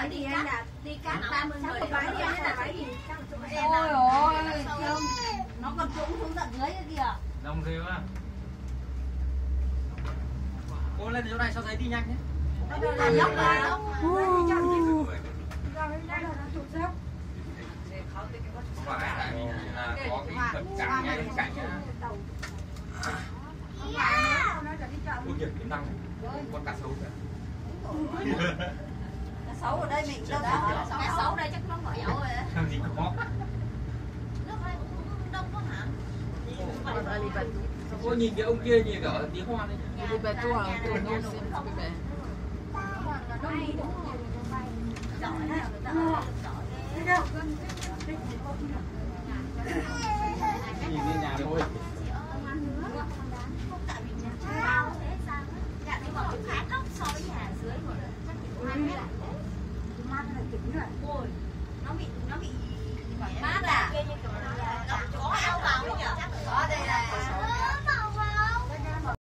bãi gì anh ạ? Đi cắt 30 người đi bãi gì anh là bãi gì? Ôi ôi, nó còn trũng xuống tận dưới kìa. Đông ghê quá. Cô lên chỗ này cho giấy đi nhanh nhé. Nó dốc ra. Phải tại vì là có cái phần cạnh ngay bên cạnh á. Ôi kìa, cái năng con cá sấu kìa. Cá sấu ở đây mình đâu đó. Cá sấu ở đây chắc nó ngoẻo rồi đấy. Làm gì có. Nước đây cũng đông quá hả? Ôi nhìn cái ông kia nhìn cả tí hoa đấy. Nhìn lên nhà thôi. Nó bị